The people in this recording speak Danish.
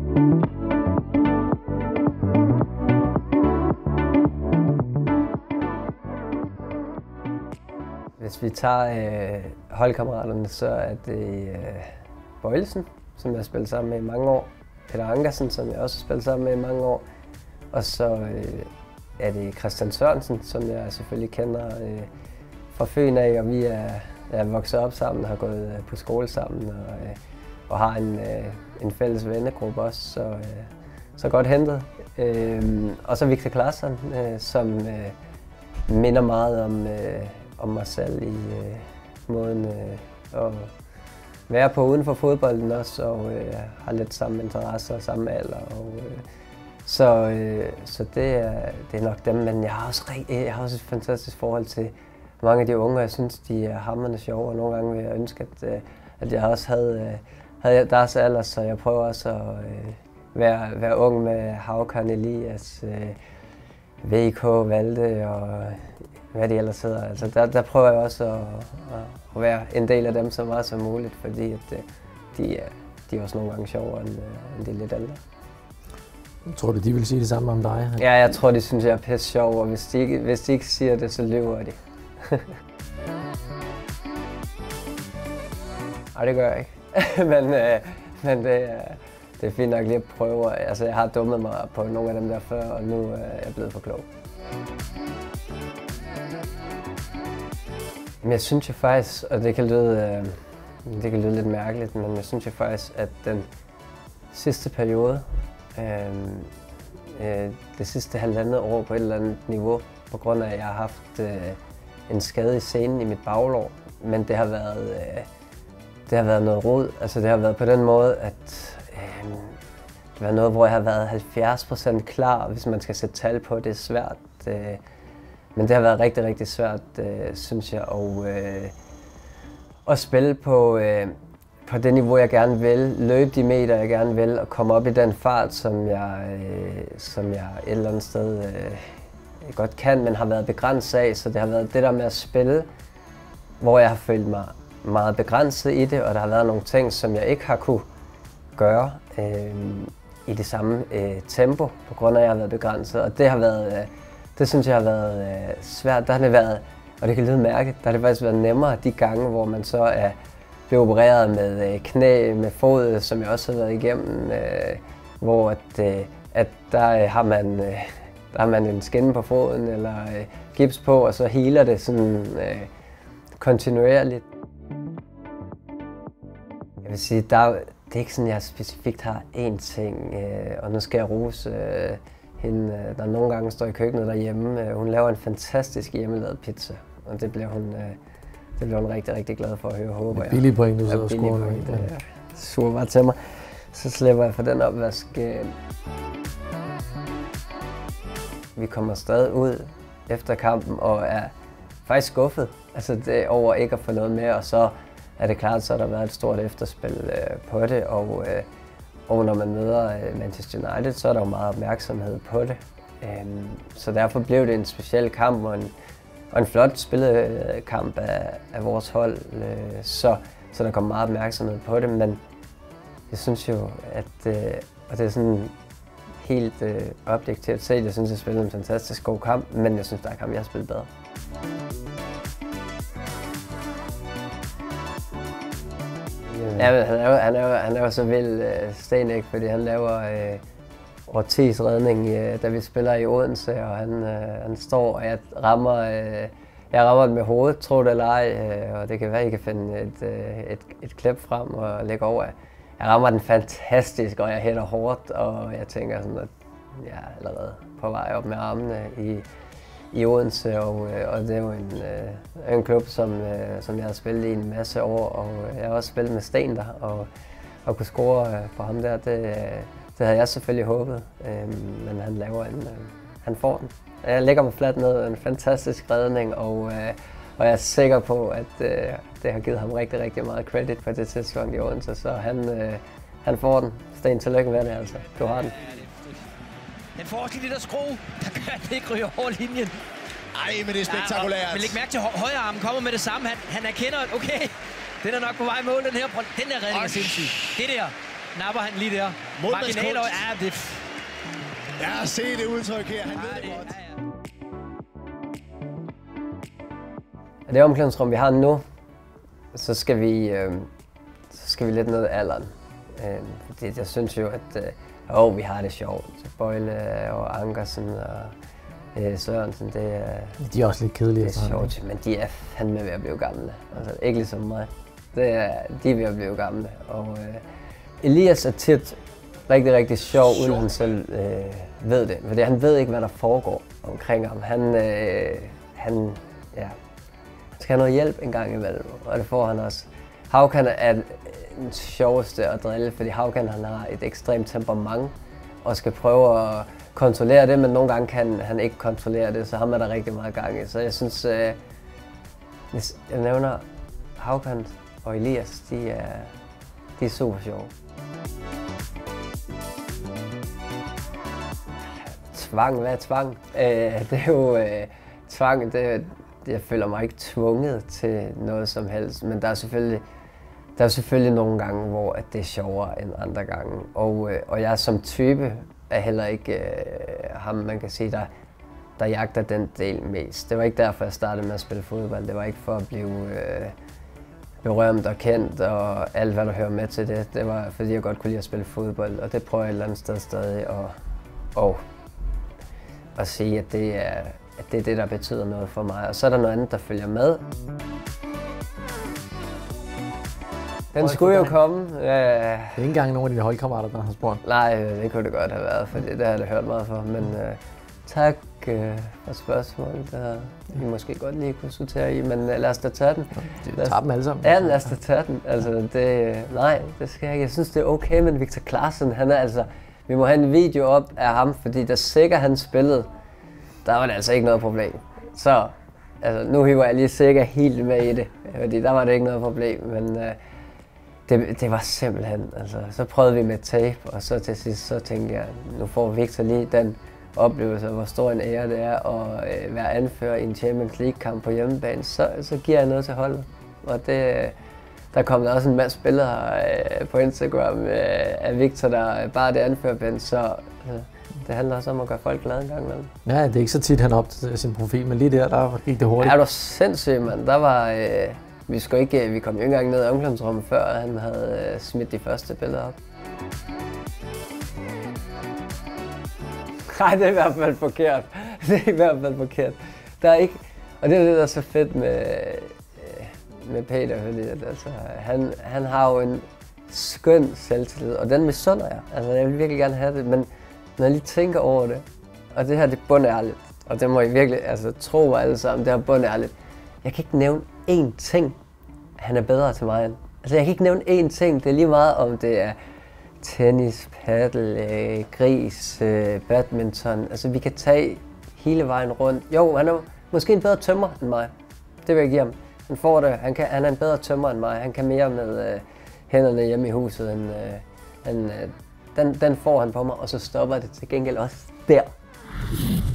Hvis vi tager holdkammeraterne, så er det Bøjlesen, som jeg har spillet sammen med i mange år. Peter Ankersen, som jeg også har spillet sammen med i mange år. Og så er det Christian Sørensen, som jeg selvfølgelig kender fra Fyn af, og vi er vokset op sammen og har gået på skole sammen og har en fælles vennegruppe også, så godt hentet. Og så Victor Claesson, som minder meget om mig selv i måden at være på uden for fodbolden også, og har lidt samme interesser og samme alder. Så det er nok dem, men jeg har også et fantastisk forhold til mange af de unge, og jeg synes, de er hamrende sjove, og nogle gange vil jeg ønske, at jeg også havde deres alder, så jeg prøver også at være ung med Haukan, Elias, VK, Valde og hvad de ellers hedder. Altså der prøver jeg også at være en del af dem så meget som muligt, fordi at, de er også nogle gange sjovere end de lidt ældre. Tror du, de vil sige det samme om dig? Ja, jeg tror, de synes, jeg er pisse sjov, og hvis de ikke siger det, så lyver de. Nej, det gør jeg ikke. men det er fint nok lige at prøve. Altså, jeg har dummet mig på nogle af dem der før, og nu er jeg blevet for klog. Men jeg synes jo faktisk, og det kan lyde lidt mærkeligt, men jeg synes jo faktisk, at den sidste periode, det sidste halvandet år på et eller andet niveau, på grund af, at jeg har haft en skade i senen i mit baglår, men det har været noget rod. Altså det har været på den måde, at det har været noget, hvor jeg har været 70% klar, hvis man skal sætte tal på. Det er svært. Men det har været rigtig, rigtig svært, synes jeg, at spille på det niveau, jeg gerne vil, løbe de meter, jeg gerne vil, og komme op i den fart, som jeg et eller andet sted godt kan, men har været begrænset af. Så det har været det der med at spille, hvor jeg har følt mig meget begrænset i det, og der har været nogle ting, som jeg ikke har kunne gøre i det samme tempo, på grund af, at jeg har været begrænset. Og det synes jeg har været svært. Der har det været, og det kan lyde mærkeligt, der har det faktisk været nemmere de gange, hvor man så er blevet opereret med knæ, med fod, som jeg også har været igennem, hvor at der har man en skinne på foden eller gips på, og så healer det sådan kontinuerligt. Jeg vil sige, det er ikke sådan, jeg specifikt har én ting, og nu skal jeg rose hende, der nogle gange står i køkkenet derhjemme. Hun laver en fantastisk hjemmelavet pizza, og det bliver hun rigtig, rigtig glad for at høre, håber jeg. Billig point, du sidder og scorer nu. Suger bare til mig. Så slipper jeg for den opvask. Vi kommer stadig ud efter kampen og er faktisk skuffet. Altså det over ikke at få noget med, og så er det klart, så har der været et stort efterspil på det. Og når man møder Manchester United, så er der jo meget opmærksomhed på det. Så derfor blev det en speciel kamp og en flot spillekamp af vores hold, så der kom meget opmærksomhed på det. Men jeg synes jo, og det er sådan helt objektivt set, jeg synes, jeg spillede en fantastisk god kamp, men jeg synes, der er kamp, jeg har spillet bedre. Ja, han er jo så vild, Stenek, fordi han laver Ortiz redning, da vi spiller i Odense, og han står, og jeg rammer den med hovedet, tro det eller ej, og det kan være, at I kan finde et klip frem og lægge over. Jeg rammer den fantastisk, og jeg hætter hårdt, og jeg tænker sådan, at jeg er allerede på vej op med armene i Odense, og det er jo en klub, som jeg har spillet i en masse år, og jeg har også spillet med Sten der, og kunne score på ham der, det havde jeg selvfølgelig håbet, men han får den. Jeg lægger mig fladt ned, en fantastisk redning, og jeg er sikker på, at det har givet ham rigtig, rigtig meget credit på det tidspunkt i Odense, så han får den. Sten, tillykke med det altså. Du har den. Den får også lidt af skrue, der gør, at det ikke ryger over linjen. Ej, men det er spektakulært. Men læg mærke til, højre armen kommer med det samme. Han erkender, at okay, den er nok på vej mål, den her. Den der redning er sindssyg. Det der, napper han lige der. Marginaler, ja, det... Ja, se det udtryk her. Han ved det godt. Og det omklædningsrum, vi har nu, så skal vi lidt ned i alderen. Fordi jeg synes jo, at vi har det sjovt. Bøjle og Ankersen og Sørensen, det er... De er også lidt kedelige. Det er sjovt, men de er fandme ved at blive gamle. Altså, ikke ligesom mig. De er ved at blive gamle. Og Elias er tit rigtig sjov, uden han selv ved det. Fordi han ved ikke, hvad der foregår omkring ham. Han skal have noget hjælp en gang imellem, og det får han også. Haukan er den sjoveste at drille, fordi Haukan han har et ekstremt temperament og skal prøve at kontrollere det, men nogle gange kan han ikke kontrollere det, så ham er der rigtig meget gang i. Så jeg synes, hvis jeg nævner Haukan og Elias, de er super sjove. Tvang, hvad er tvang? Det er jo tvang, jeg føler mig ikke tvunget til noget som helst, men der er selvfølgelig nogle gange, hvor det er sjovere end andre gange. Og jeg som type er heller ikke ham, man kan sige, der jagter den del mest. Det var ikke derfor, jeg startede med at spille fodbold. Det var ikke for at blive berømt og kendt og alt, hvad der hører med til det. Det var, fordi jeg godt kunne lide at spille fodbold, og det prøver jeg et eller andet sted stadig at sige, at det er det, der betyder noget for mig. Og så er der noget andet, der følger med. Den skulle jo komme. Det er ikke engang nogen af dine holdkammerater, der har spurgt. Nej, det kunne det godt have været, for det har jeg hørt meget for. Men tak for spørgsmålet. Det har I måske godt lige kunne sortere i, men lad os da tage den. Tager dem alle sammen. Ja, lad os da tage den. Altså, nej, det skal jeg ikke. Jeg synes, det er okay med Victor Claesson. Han er altså... Vi må have en video op af ham, fordi da sikkert han spillede, der var det altså ikke noget problem. Så altså, nu hiver jeg lige sikkert helt med i det, fordi der var det ikke noget problem. Men det var simpelthen, altså, så prøvede vi med tape, og så til sidst så tænkte jeg, nu får Victor lige den oplevelse, hvor stor en ære det er at være anfører i en Champions League-kamp på hjemmebane, så giver jeg noget til holdet. Og der kom der også en masse billeder på Instagram af Victor, der bare det anførerbind, så det handler også om at gøre folk glade en gang imellem. Ja, det er ikke så tit, han opdaterer sin profil, men lige der gik det hurtigt. Ja, det var sindssygt, mand. Der var... Vi kom jo ikke engang ned i omklædningsrummet, før han havde smidt de første billeder op. Nej, det er i hvert fald forkert. Det er i hvert fald forkert. Der er ikke... Og det er det, der er så fedt med Peter, fordi at, altså, han har jo en skøn selvtillid, og den misunder jeg. Altså, jeg vil virkelig gerne have det, men når jeg lige tænker over det, og det her, det er bundærligt, og det må I virkelig tro mig alle sammen, det her bundærligt. Jeg kan ikke nævne én ting, han er bedre til mig end. Altså, jeg kan ikke nævne én ting, det er lige meget om det er tennis, paddle, gris, badminton. Altså, vi kan tage hele vejen rundt. Jo, han er måske en bedre tømrer end mig. Det vil jeg give ham. Han får det. Han er en bedre tømrer end mig. Han kan mere med hænderne hjemme i huset end den får han på mig, og så stopper det til gengæld også der.